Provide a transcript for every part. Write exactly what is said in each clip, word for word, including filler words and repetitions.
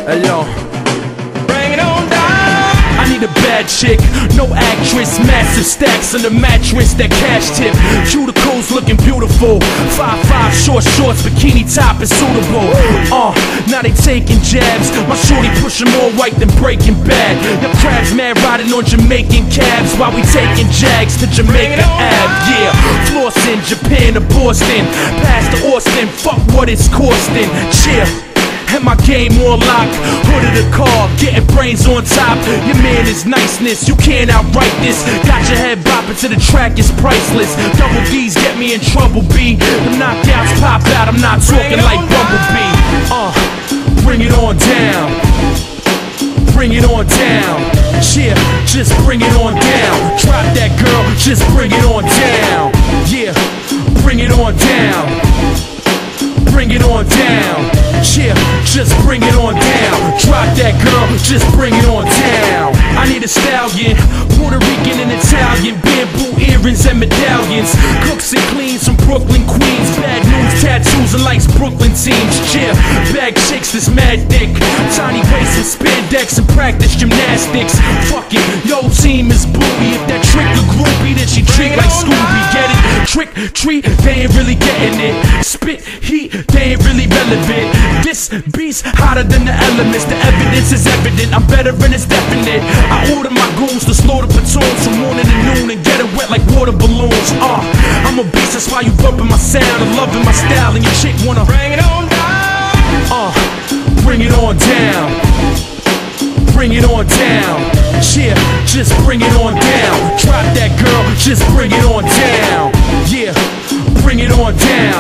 Hey yo, bring it on down. I need a bad chick, no actress, massive stacks on the mattress, that cash tip. Cuticles looking beautiful, five five short shorts, bikini top is suitable. Uh, now they taking jabs, my shorty pushing more white than Breaking Bad. Your crabs mad riding on Jamaican cabs while we taking jags to Jamaica Ave. Yeah, flossing, Japan to Boston, past to Austin, fuck what it's costing. Chill. And my game on lock, hood of the car, getting brains on top. Your man is niceness, you can't outright this. Got your head bopping to the track, it's priceless. Double D's get me in trouble, B. The knockouts pop out, I'm not talking like Bumblebee. Uh, bring it on down. Bring it on down. Yeah, just bring it on down. Drop that girl, just bring it on down. Yeah, bring it on down. Bring it on down. Yeah, just bring it on down. Drop that girl, just bring it on down. I need a stallion, Puerto Rican and Italian, bamboo earrings and medallions, cooks and cleans from Brooklyn, Queens, bad news, tattoos and likes Brooklyn teams. Yeah, bag chicks that's mad thick, tiny waist and spandex and practice gymnastics. Fuck it, yo team is booty. If that trick a groupie, then she treat like Scooby. Get it? Trick, treat, they ain't really getting it. Spit, heat, they ain't really relevant. This beast hotter than the elements. The evidence is evident, I'm better and it's definite. I order my goons to slow the platoons from morning to noon and get it wet like water balloons. Uh, I'm a beast, that's why you bumping my sound and loving my style, and your chick wanna bring it on down. Uh, bring it on down. Bring it on down. Yeah, just bring it on down. Drop that girl, just bring it on down. Yeah, bring it on down.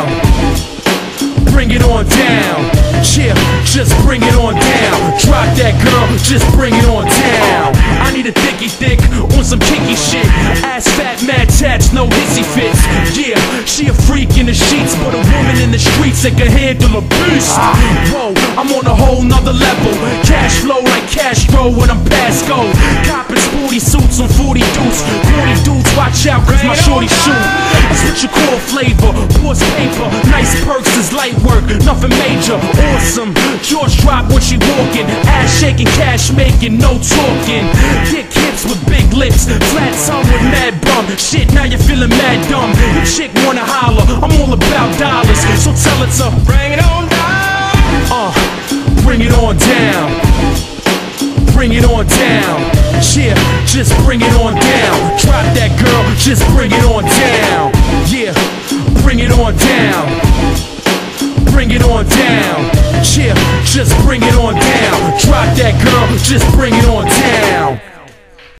Bring it on down. Yeah, just bring it on down. Drop that girl, just bring it on down. I need a thicky thick on some kinky shit. Ass fat, mad tats, no hissy fits. Yeah, she a freak in the sheets, but a woman in the streets that can handle a beast. Whoa, I'm on a whole nother level. Cash flow like Castro when I'm past go. Copping sporty suits on forty dudes. forty dudes, watch out cause my shorty shoot. That's what you call flavor, pours paper. Nice perks is light work, nothing major. Awesome, George drop when she walking. Ass shaking, cash making, no talking. Dick hips with big lips, flat tongue with mad bum. Shit, now you're feeling mad dumb. Your chick wanna holler, I'm all about dollars, so tell her to bring it on down. Uh, bring it on down. Bring it on down. Yeah, just bring it on down. Drop that girl, just bring it on down. Yeah, bring it on down. Bring it on down. Yeah, just bring it on down. Drop that girl, just bring it on